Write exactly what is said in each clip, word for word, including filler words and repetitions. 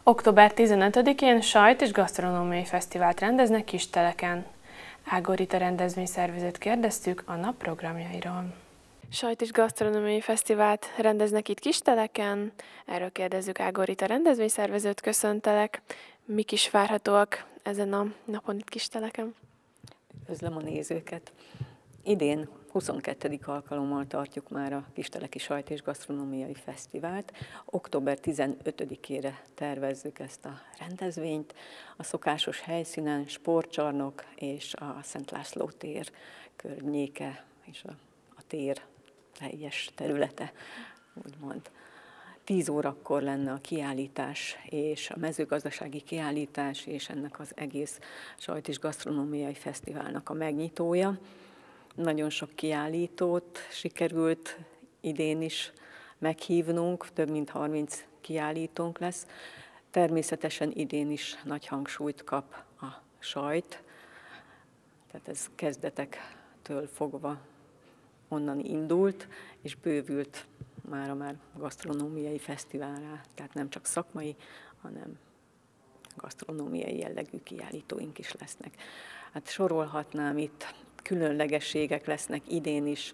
október tizenötödikén sajt- és gasztronómiai fesztivált rendeznek Kisteleken. Ágó Rita rendezvényszervezőt kérdeztük a nap programjairól. Sajt- és gasztronómiai fesztivált rendeznek itt Kisteleken. Erről kérdezzük Ágó Rita rendezvényszervezőt, köszöntelek. Mik is várhatóak ezen a napon itt Kisteleken? Üdvözlöm a nézőket! Idén huszonkettedik alkalommal tartjuk már a Kisteleki Sajt- és Gasztronómiai Fesztivált. október tizenötödikére tervezzük ezt a rendezvényt. A szokásos helyszínen, sportcsarnok és a Szent László tér környéke és a, a tér teljes területe, úgymond. Tíz órakor lenne a kiállítás és a mezőgazdasági kiállítás és ennek az egész Sajt- és Gasztronómiai Fesztiválnak a megnyitója. Nagyon sok kiállítót sikerült idén is meghívnunk, több mint harminc kiállítónk lesz. Természetesen idén is nagy hangsúlyt kap a sajt, tehát ez kezdetektől fogva onnan indult, és bővült mára már gasztronómiai fesztiválra, tehát nem csak szakmai, hanem gasztronómiai jellegű kiállítóink is lesznek. Hát sorolhatnám itt, különlegességek lesznek idén is.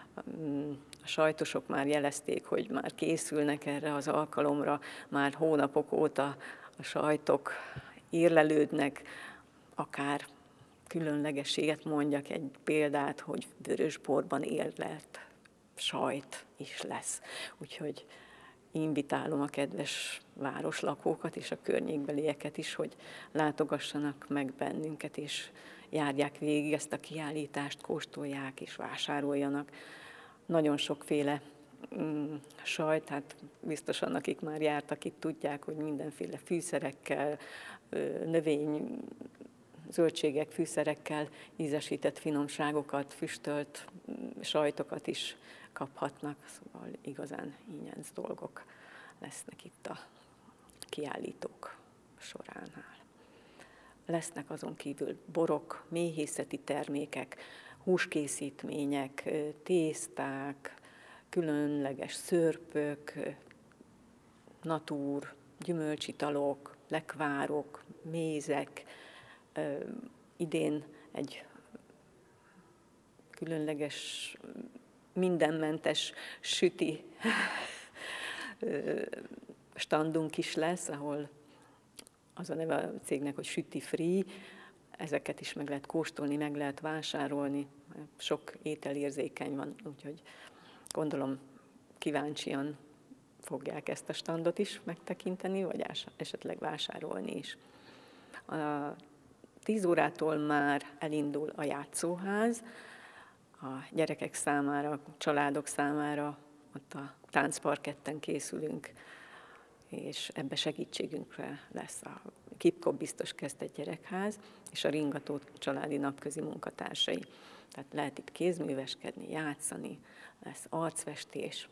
A sajtosok már jelezték, hogy már készülnek erre az alkalomra, már hónapok óta a sajtok érlelődnek, akár különlegességet mondjak, egy példát, hogy vörösborban érlelt sajt is lesz. Úgyhogy invitálom a kedves városlakókat és a környékbelieket is, hogy látogassanak meg bennünket, és járják végig ezt a kiállítást, kóstolják és vásároljanak. Nagyon sokféle mm, sajt, hát biztosan akik már jártak itt tudják, hogy mindenféle fűszerekkel, növény, zöldségek, fűszerekkel ízesített finomságokat, füstölt sajtokat is kaphatnak, szóval igazán ínyenc dolgok lesznek itt a kiállítók soránál. Lesznek azon kívül borok, méhészeti termékek, húskészítmények, tészták, különleges szörpök, natúr, gyümölcsitalok, lekvárok, mézek. Idén egy különleges, mindenmentes süti standunk is lesz, ahol az a neve a cégnek, hogy Süti Free. Ezeket is meg lehet kóstolni, meg lehet vásárolni. Sok ételérzékeny van, úgyhogy gondolom kíváncsian fogják ezt a standot is megtekinteni, vagy esetleg vásárolni is. A tíz órától már elindul a játszóház, a gyerekek számára, a családok számára, ott a táncparketten készülünk, és ebbe segítségünkre lesz a Kipkop biztos kezdett gyerekház, és a Ringató családi napközi munkatársai. Tehát lehet itt kézműveskedni, játszani, lesz arcfestés.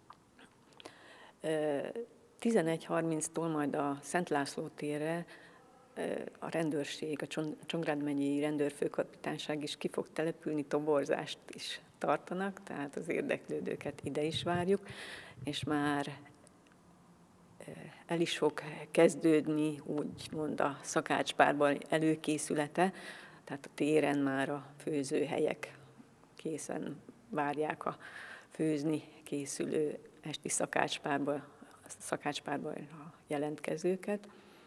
tizenegy harminctól majd a Szent László térre a rendőrség, a Csongrád megyei rendőrfőkapitányság is ki fog települni, toborzást is tartanak, tehát az érdeklődőket ide is várjuk, és már el is fog kezdődni, úgymond a szakácspárban előkészülete, tehát a téren már a főzőhelyek készen várják a főzni készülő esti szakácspárba, szakácspárba a jelentkezőket.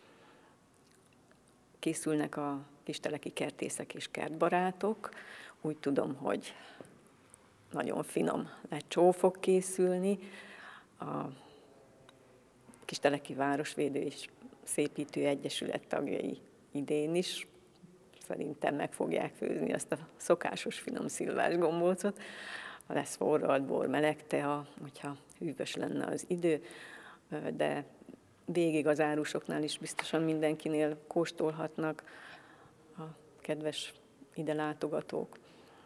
Készülnek a kisteleki kertészek és kertbarátok. Úgy tudom, hogy nagyon finom lecsó fog készülni. A Kisteleki Városvédő és Szépítő Egyesület tagjai idén is szerintem meg fogják főzni azt a szokásos finom szilvás gombócot. Lesz forralt bor, meleg tea, hogyha hűvös lenne az idő, de végig az árusoknál is biztosan mindenkinél kóstolhatnak a kedves ide látogatók.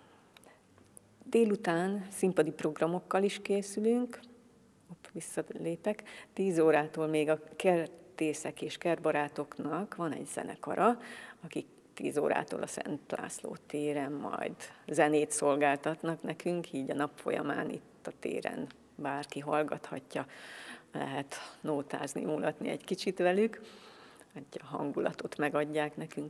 Délután színpadi programokkal is készülünk, hopp, visszalépek, tíz órától még a kertészek és kertbarátoknak van egy zenekara, akik tíz órától a Szent László téren majd zenét szolgáltatnak nekünk, így a nap folyamán itt a téren bárki hallgathatja lehet nótázni, mulatni egy kicsit velük, hogy a hangulatot megadják nekünk.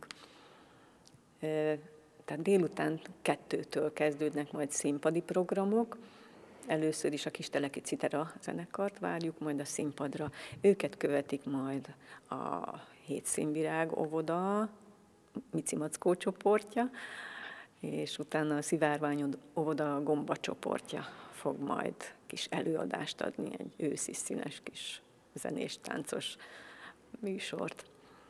Tehát délután kettőtől kezdődnek majd színpadi programok. Először is a Kisteleki Citera zenekart várjuk majd a színpadra. Őket követik majd a Hét Színvirág óvoda, Mici Mackó csoportja, és utána a Szivárvány óvoda Gomba csoportja fog majd kis előadást adni, egy őszi színes kis zenés, táncos műsort.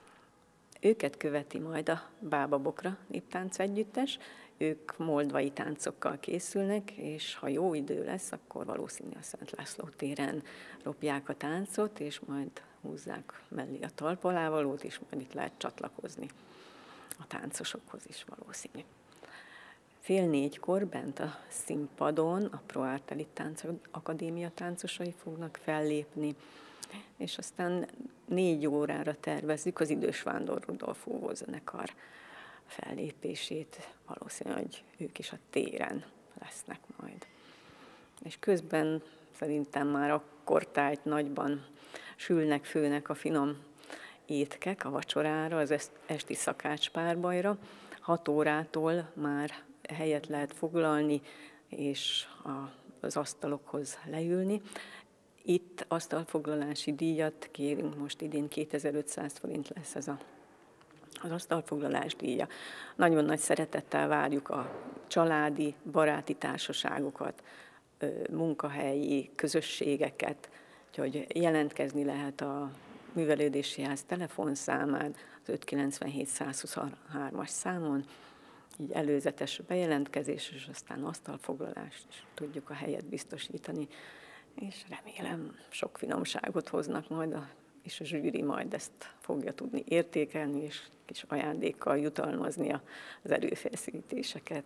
Őket követi majd a Bába Bokra néptánc együttes, ők moldvai táncokkal készülnek, és ha jó idő lesz, akkor valószínű a Szent László téren ropják a táncot, és majd húzzák mellé a talpalávalót, és majd itt lehet csatlakozni a táncosokhoz is valószínű. Fél négykor bent a színpadon a Pro Arte Elit Tánc Akadémia táncosai fognak fellépni, és aztán négy órára tervezzük az Idős Vándor Rudolf óvózenekar fellépését. Valószínű, hogy ők is a téren lesznek majd. És közben szerintem már akkor tájt nagyban sülnek, főnek a finom étkek a vacsorára, az esti szakácspárbajra. Hat órától már helyet lehet foglalni, és az asztalokhoz leülni. Itt asztalfoglalási díjat kérünk, most idén kétezer-ötszáz forint lesz ez a, az asztalfoglalás díja. Nagyon nagy szeretettel várjuk a családi, baráti társaságokat, munkahelyi közösségeket, úgyhogy jelentkezni lehet a Művelődési Ház telefonszámán, az öt kilencvenhét száz huszonhármas számon, így előzetes bejelentkezés, és aztán asztalfoglalást is tudjuk a helyet biztosítani, és remélem sok finomságot hoznak majd, a, és a zsűri majd ezt fogja tudni értékelni, és kis ajándékkal jutalmazni az erőfeszítéseket.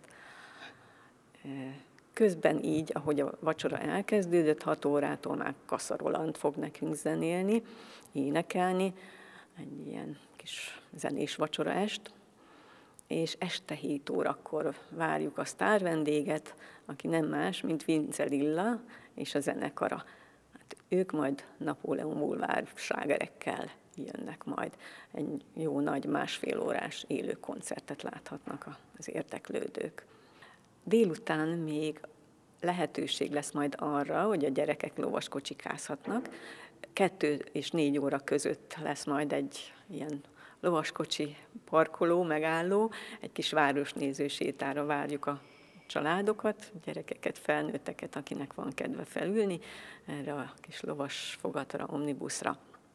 Közben így, ahogy a vacsora elkezdődött, hat órától már Kassa Roland fog nekünk zenélni, énekelni, egy ilyen kis zenés vacsoraest, és este hét órakor várjuk a sztárvendéget, aki nem más, mint Vince Lilla és a zenekara. Hát ők majd Napóleon Bulvár slágerekkel jönnek majd. Egy jó nagy másfél órás élő koncertet láthatnak az érdeklődők. Délután még lehetőség lesz majd arra, hogy a gyerekek lovaskocsikázhatnak. Kettő és négy óra között lesz majd egy ilyen lovaskocsi parkoló, megálló, egy kis városnéző sétára várjuk a családokat, gyerekeket, felnőtteket, akinek van kedve felülni, erre a kis lovas fogatra, omnibuszra.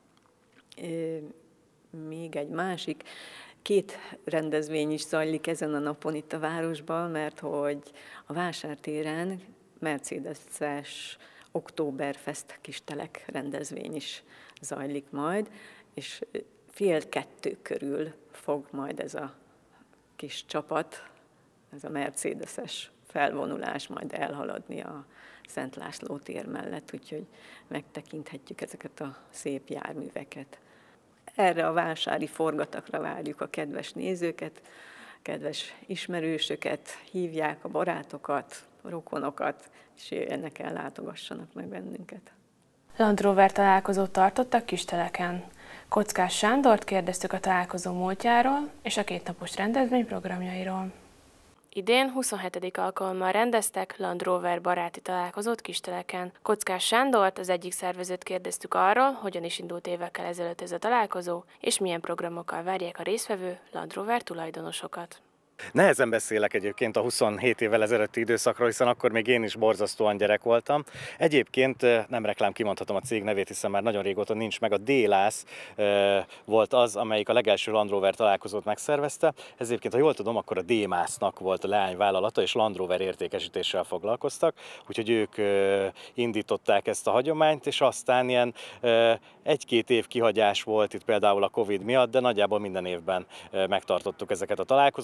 Még egy másik, két rendezvény is zajlik ezen a napon itt a városban, mert hogy a vásártéren Mercedes-es Oktoberfest kistelek rendezvény is zajlik majd, és fél kettő körül fog majd ez a kis csapat, ez a Mercedes-es felvonulás majd elhaladni a Szent László tér mellett, úgyhogy megtekinthetjük ezeket a szép járműveket. Erre a vásári forgatagra várjuk a kedves nézőket, kedves ismerősöket, hívják a barátokat, a rokonokat, és jöjjenek el, látogassanak meg bennünket. Land Rover találkozót tartottak Kisteleken. Kockás Sándort kérdeztük a találkozó múltjáról és a kétnapos rendezvény programjairól. Idén huszonhetedik alkalommal rendeztek Land Rover baráti találkozót Kisteleken. Kockás Sándort, az egyik szervezőt kérdeztük arról, hogyan is indult évekkel ezelőtt ez a találkozó, és milyen programokkal várják a résztvevő Land Rover tulajdonosokat. Nehezen beszélek egyébként a huszonhét évvel ezelőtti időszakról, hiszen akkor még én is borzasztóan gyerek voltam. Egyébként nem reklám, kimondhatom a cég nevét, hiszen már nagyon régóta nincs meg. A D-Lász volt az, amelyik a legelső Land Rover találkozót megszervezte. Ez egyébként, ha jól tudom, akkor a D-Másznak volt a leányvállalata, és Land Rover értékesítéssel foglalkoztak. Úgyhogy ők indították ezt a hagyományt, és aztán ilyen egy-két év kihagyás volt itt például a Covid miatt, de nagyjából minden évben megtartottuk ezeket a találkozókat.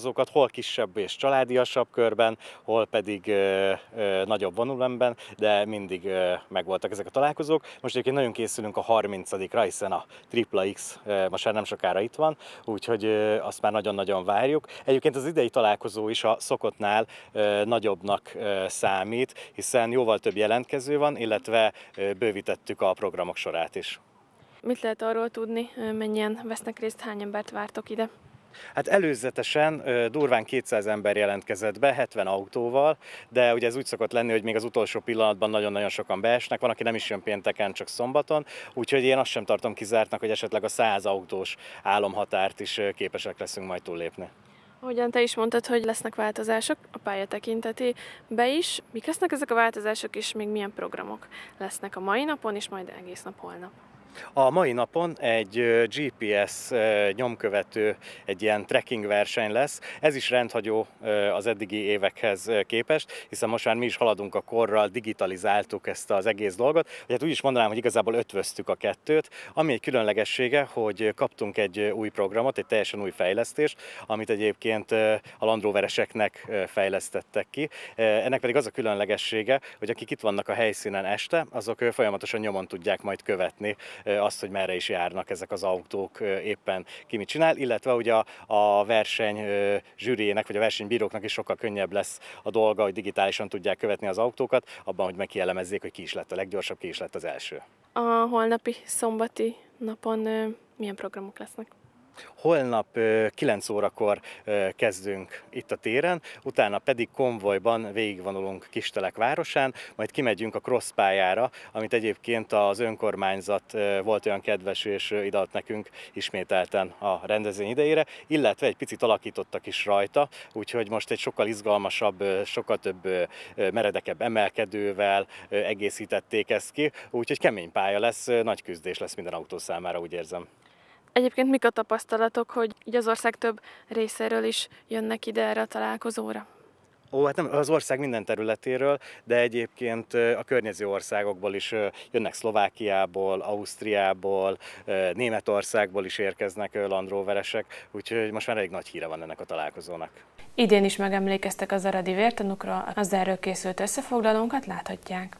hol kisebb és családiasabb körben, hol pedig ö, ö, nagyobb volumenben, de mindig ö, megvoltak ezek a találkozók. Most egyébként nagyon készülünk a harmincadikra, hiszen a Tripla X ö, most már nem sokára itt van, úgyhogy ö, azt már nagyon-nagyon várjuk. Egyébként az idei találkozó is a szokottnál ö, nagyobbnak ö, számít, hiszen jóval több jelentkező van, illetve ö, bővítettük a programok sorát is. Mit lehet arról tudni, mennyien vesznek részt, hány embert vártok ide? Hát előzetesen durván kétszáz ember jelentkezett be, hetven autóval, de ugye ez úgy szokott lenni, hogy még az utolsó pillanatban nagyon-nagyon sokan beesnek, van, aki nem is jön pénteken, csak szombaton, úgyhogy én azt sem tartom kizártnak, hogy esetleg a száz autós álomhatárt is képesek leszünk majd túllépni. Ahogyan te is mondtad, hogy lesznek változások a pálya tekintetében is. Mik lesznek ezek a változások, és még milyen programok lesznek a mai napon, és majd egész nap holnap? A mai napon egy gé pé es nyomkövető, egy ilyen trekking verseny lesz. Ez is rendhagyó az eddigi évekhez képest, hiszen most már mi is haladunk a korral, digitalizáltuk ezt az egész dolgot. Hát úgy is mondanám, hogy igazából ötvöztük a kettőt, ami egy különlegessége, hogy kaptunk egy új programot, egy teljesen új fejlesztést, amit egyébként a Land Rovereseknek fejlesztettek ki. Ennek pedig az a különlegessége, hogy akik itt vannak a helyszínen este, azok folyamatosan nyomon tudják majd követni azt, hogy merre is járnak ezek az autók, éppen ki mit csinál, illetve ugye a, a verseny zsűriének, vagy a versenybíróknak is sokkal könnyebb lesz a dolga, hogy digitálisan tudják követni az autókat, abban, hogy megkielemezzék, hogy ki is lett a leggyorsabb, ki is lett az első. A holnapi szombati napon milyen programok lesznek? Holnap kilenc órakor kezdünk itt a téren, utána pedig konvojban végigvonulunk Kistelek városán, majd kimegyünk a cross pályára, amit egyébként az önkormányzat volt olyan kedves és ideadott nekünk ismételten a rendezvény idejére, illetve egy picit alakítottak is rajta, úgyhogy most egy sokkal izgalmasabb, sokkal több meredekebb emelkedővel egészítették ezt ki, úgyhogy kemény pálya lesz, nagy küzdés lesz minden autó számára, úgy érzem. Egyébként mik a tapasztalatok, hogy így az ország több részéről is jönnek ide erre a találkozóra? Ó, hát nem az ország minden területéről, de egyébként a környező országokból is jönnek, Szlovákiából, Ausztriából, Németországból is érkeznek Land Roveresek, úgyhogy most már elég nagy híre van ennek a találkozónak. Idén is megemlékeztek az aradi vértanúkra, az erről készült összefoglalónkat láthatják.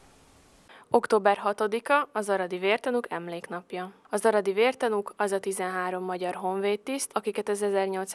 október hatodika az aradi vértanúk emléknapja. Az aradi vértanúk az a tizenhárom magyar honvédtiszt, akiket az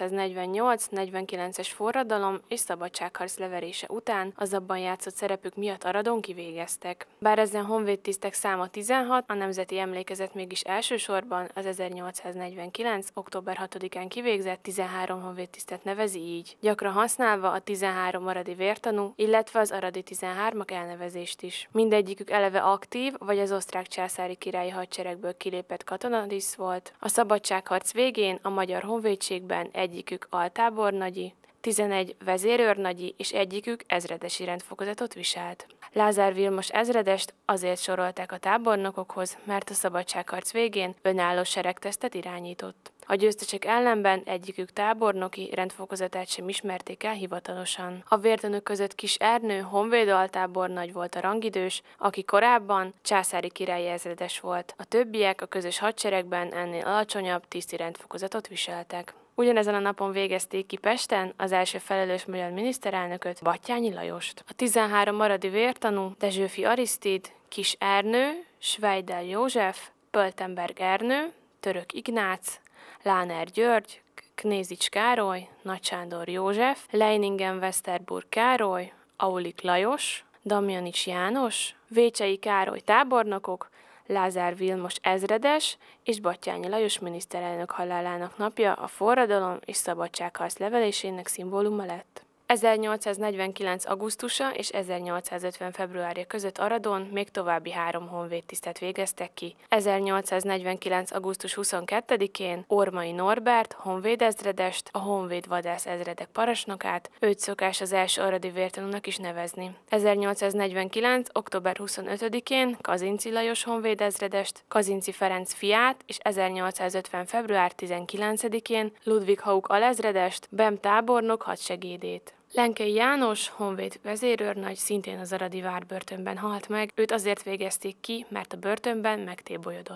ezernyolcszáznegyvennyolc-negyvenkilences forradalom és szabadságharc leverése után az abban játszott szerepük miatt Aradon kivégeztek. Bár ezen honvédtisztek száma tizenhat, a nemzeti emlékezet mégis elsősorban az ezernyolcszáznegyvenkilenc. október hatodikán kivégzett tizenhárom honvédtisztet nevezi így, gyakran használva a tizenhárom aradi vértanú, illetve az aradi tizenhármak elnevezést is. Mindegyikük eleve aktív, vagy az osztrák császári királyi hadseregből kilépett katonatiszт volt. A szabadságharc végén a magyar honvédségben egyikük altábornagyi, tizenegy vezérőrnagyi és egyikük ezredesi rendfokozatot viselt. Lázár Vilmos ezredest azért sorolták a tábornokokhoz, mert a szabadságharc végén önálló seregtesztet irányított. A győztesek ellenben egyikük tábornoki rendfokozatát sem ismerték el hivatalosan. A vértanúk között Kis Ernő honvéd altábornagy volt a rangidős, aki korábban császári királyi ezredes volt. A többiek a közös hadseregben ennél alacsonyabb tiszti rendfokozatot viseltek. Ugyanezen a napon végezték ki Pesten az első felelős magyar miniszterelnököt, Batthyány Lajost. A tizenhárom maradi vértanú Dezsőfi Arisztid, Kis Ernő, Schweidel József, Pöltenberg Ernő, Török Ignác, Láner György, Knézics Károly, Nagy Sándor József, Leiningen-Westerburg Károly, Aulik Lajos, Damjanics János, Vécsei Károly tábornokok, Lázár Vilmos ezredes és Batthyány Lajos miniszterelnök halálának napja a forradalom és szabadságharc levelésének szimbóluma lett. ezernyolcszáznegyvenkilenc. augusztusa és ezernyolcszázötven. februárja között Aradon még további három honvédtisztet végeztek ki. ezernyolcszáznegyvenkilenc. augusztus huszonkettedikén Ormai Norbert honvédezredest, a honvéd vadász ezredek parancsnokát, őt szokás az első aradi vértanúnak is nevezni. ezernyolcszáznegyvenkilenc. október huszonötödikén Kazinczy Lajos honvédezredest, Kazinczy Ferenc fiát és ezernyolcszázötven. február tizenkilencedikén Ludwig Hauk alezredest, Bem tábornok hadsegédét. Lenkei János, honvéd vezérőrnagy szintén az aradi várbörtönben halt meg, őt azért végezték ki, mert a börtönben megtébolyodott.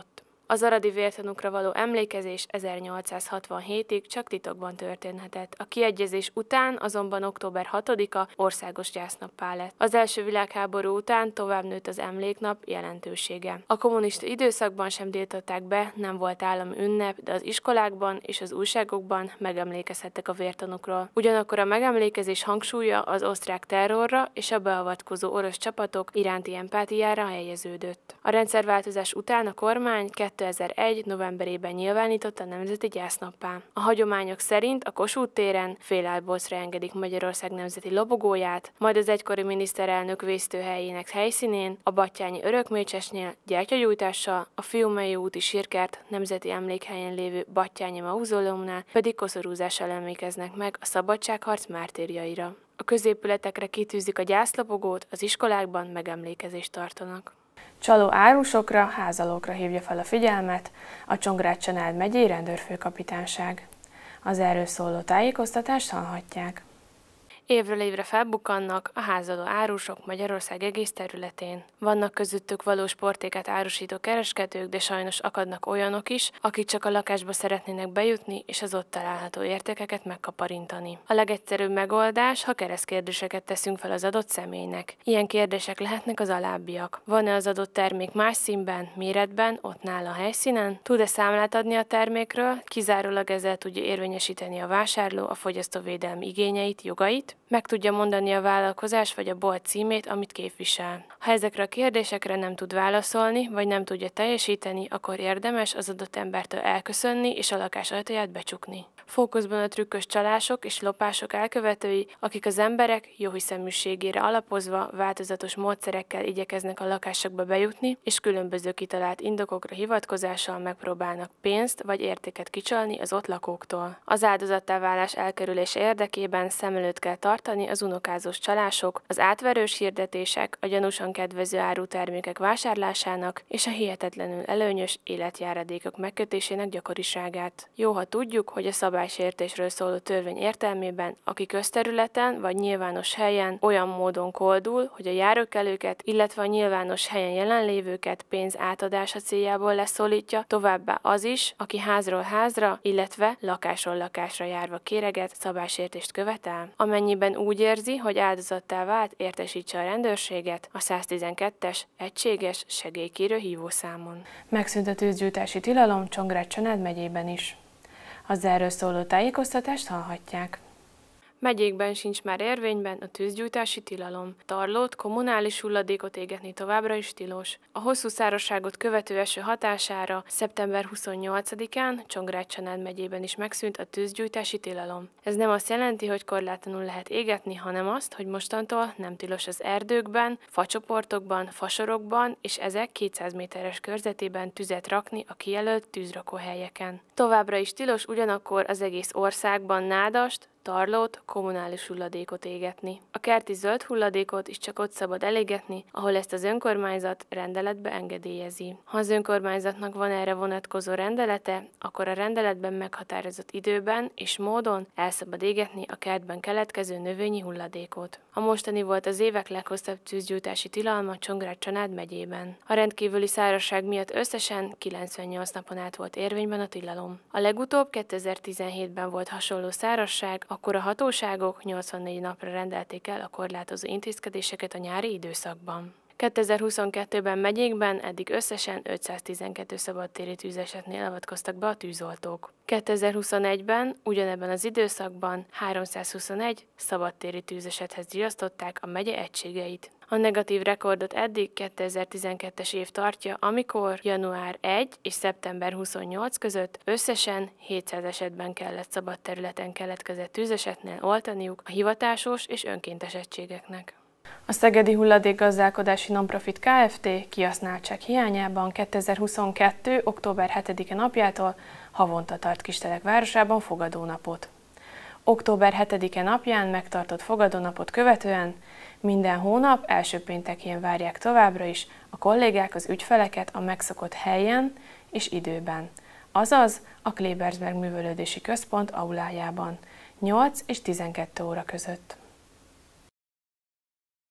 Az aradi vértanúkra való emlékezés ezernyolcszázhatvanhétig csak titokban történhetett. A kiegyezés után azonban október hatodika országos gyásznappá lett. Az első világháború után tovább nőtt az emléknap jelentősége. A kommunista időszakban sem tiltották be, nem volt állami ünnep, de az iskolákban és az újságokban megemlékezhettek a vértanúkról. Ugyanakkor a megemlékezés hangsúlya az osztrák terrorra és a beavatkozó orosz csapatok iránti empátiára helyeződött. A rendszerváltozás után a kormány kétezer-egy novemberében nyilvánította a nemzeti gyásznappá. A hagyományok szerint a Kossuth téren félállbolcra engedik Magyarország nemzeti lobogóját, majd az egykori miniszterelnök vésztőhelyének helyszínén, a Batthyáni Örökmécsesnél gyertyagyújtással, a Fiumei úti Sírkert nemzeti emlékhelyen lévő Batthyáni mauzóleumnál pedig koszorúzással emlékeznek meg a szabadságharc mártírjaira. A középületekre kitűzik a gyászlobogót, az iskolákban megemlékezést tartanak. Csaló árusokra, házalókra hívja fel a figyelmet a Csongrád-Csanád megyei rendőrfőkapitányság. Az erről szóló tájékoztatást hallhatják. Évről évre felbukkannak a házaló árusok Magyarország egész területén. Vannak közöttük valós portéket árusító kereskedők, de sajnos akadnak olyanok is, akik csak a lakásba szeretnének bejutni és az ott található értékeket megkaparintani. A legegyszerűbb megoldás, ha keresztkérdéseket teszünk fel az adott személynek. Ilyen kérdések lehetnek az alábbiak. Van-e az adott termék más színben, méretben, ott nála a helyszínen? Tud-e számlát adni a termékről? Kizárólag ezzel tudja érvényesíteni a vásárló a fogyasztóvédelmi igényeit, jogait? Meg tudja mondani a vállalkozás vagy a bolt címét, amit képvisel. Ha ezekre a kérdésekre nem tud válaszolni, vagy nem tudja teljesíteni, akkor érdemes az adott embertől elköszönni és a lakás ajtaját becsukni. Fókuszban a trükkös csalások és lopások elkövetői, akik az emberek jóhiszeműségére alapozva változatos módszerekkel igyekeznek a lakásokba bejutni, és különböző kitalált indokokra hivatkozással megpróbálnak pénzt vagy értéket kicsalni az ott lakóktól. Az áldozattá válás elkerülése érdekében szem előtt kell tartani az unokázós csalások, az átverős hirdetések, a gyanúsan kedvező árutermékek vásárlásának és a hihetetlenül előnyös életjáradékok megkötésének gyakoriságát. Jó, ha tudjuk, hogy a szabálysértésről szóló törvény értelmében, aki közterületen vagy nyilvános helyen olyan módon koldul, hogy a járókelőket, illetve a nyilvános helyen jelenlévőket pénz átadása céljából leszólítja, továbbá az is, aki házról házra, illetve lakásról lakásra járva kéreget, szabálysértést követel. Amennyiben úgy érzi, hogy áldozattá vált, értesítse a rendőrséget a száztizenkettes egységes segélykérő hívószámon. Megszűnt a tűzgyújtási tilalom Csongrád-Csanád megyében is. Az erről szóló tájékoztatást hallhatják. Megyékben sincs már érvényben a tűzgyújtási tilalom. Tarlót, kommunális hulladékot égetni továbbra is tilos. A hosszú szárazságot követő eső hatására szeptember huszonnyolcadikán Csongrád-Csanád megyében is megszűnt a tűzgyújtási tilalom. Ez nem azt jelenti, hogy korlátlanul lehet égetni, hanem azt, hogy mostantól nem tilos az erdőkben, facsoportokban, fasorokban és ezek kétszáz méteres körzetében tüzet rakni a kijelölt tűzrakóhelyeken. Továbbra is tilos ugyanakkor az egész országban nádast, tarlót, kommunális hulladékot égetni. A kerti zöld hulladékot is csak ott szabad elégetni, ahol ezt az önkormányzat rendeletbe engedélyezi. Ha az önkormányzatnak van erre vonatkozó rendelete, akkor a rendeletben meghatározott időben és módon el szabad égetni a kertben keletkező növényi hulladékot. A mostani volt az évek leghosszabb tűzgyújtási tilalma Csongrád-Csanád megyében. A rendkívüli szárazság miatt összesen kilencvennyolc napon át volt érvényben a tilalom. A legutóbb kétezer-tizenhétben volt hasonló szárazság, akkor a hatóságok nyolcvannégy napra rendelték el a korlátozó intézkedéseket a nyári időszakban. kétezer-huszonkettőben megyékben eddig összesen ötszáztizenkettő szabadtéri tűzesetnél avatkoztak be a tűzoltók. kétezer-huszonegyben ugyanebben az időszakban háromszázhuszonegy szabadtéri tűzesethez riasztották a megye egységeit. A negatív rekordot eddig kétezer-tizenkettes év tartja, amikor január elseje és szeptember huszonnyolcadika között összesen hétszáz esetben kellett szabad területen keletkezett tűzesetnél oltaniuk a hivatásos és önkéntes egységeknek. A Szegedi Hulladékgazdálkodási Nonprofit Kft. Kihasználtság hiányában kétezer-huszonkettő. október hetedike napjától havonta tart Kistelek városában fogadónapot. október hetedike napján megtartott fogadónapot követően minden hónap első péntekén várják továbbra is a kollégák az ügyfeleket a megszokott helyen és időben, azaz a Klebersberg Művelődési Központ aulájában, nyolc és tizenkettő óra között.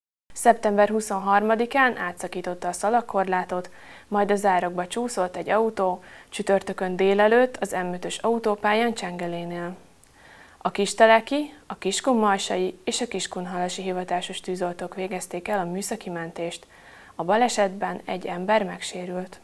szeptember huszonharmadikán átszakította a szalagkorlátot, majd a zárokba csúszott egy autó csütörtökön délelőtt az M ötös autópályán Csengelénél. A Kisteleki, a Kiskunmalsai és a Kiskunhalasi hivatásos tűzoltók végezték el a műszaki mentést. A balesetben egy ember megsérült.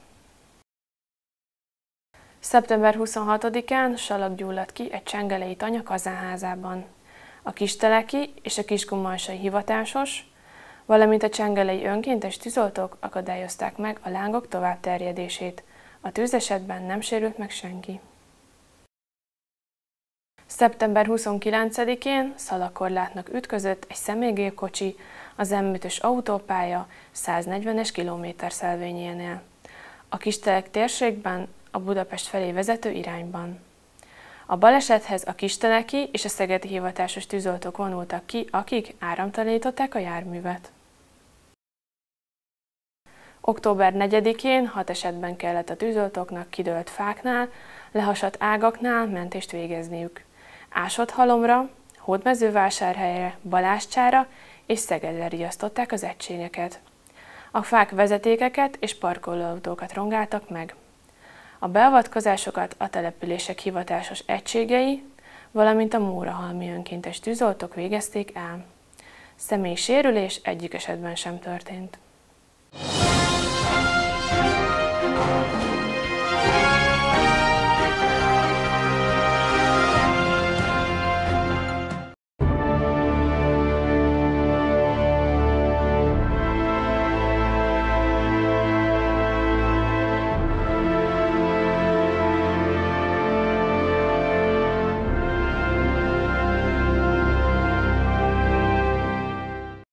szeptember huszonhatodikán salag gyulladt ki egy csengelei tanya kazánházában. A Kisteleki és a Kiskunmalsai hivatásos, valamint a csengelei önkéntes tűzoltók akadályozták meg a lángok továbbterjedését. A tűzesetben nem sérült meg senki. szeptember huszonkilencedikén szalagkorlátnak ütközött egy személygépkocsi az M ötös autópálya száznegyvenes kilométerszelvényénél. A Kistelek térségben a Budapest felé vezető irányban. A balesethez a kisteleki és a szegedi hivatásos tűzoltók vonultak ki, akik áramtalanították a járművet. október negyedikén hat esetben kellett a tűzoltóknak kidőlt fáknál, lehasadt ágaknál mentést végezniük. Ásott-Halomra, Hódmezővásárhelyre, Balázscsára és Szegedre riasztották az egységeket. A fák vezetékeket és parkolóautókat rongáltak meg. A beavatkozásokat a települések hivatásos egységei, valamint a Mórahalmi önkéntes tűzoltók végezték el. Személyi sérülés egyik esetben sem történt.